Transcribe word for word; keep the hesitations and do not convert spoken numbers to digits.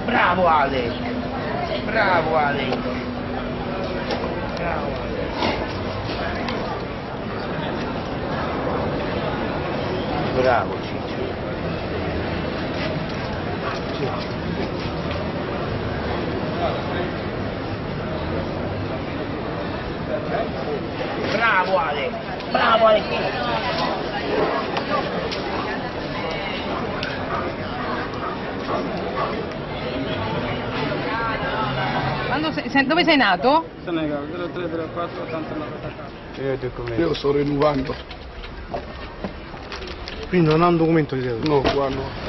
Bravo Ale! Bravo Ale! Bravo Ale! Bravo Ciccio! Ciccio! Bravo Ale! Bravo Ale! Quando sei, sei, dove sei nato? Senegal, zero tre zero quattro ottantanove. Io, Io sto rinnovando. quindi non ha un documento di te? No, qua no.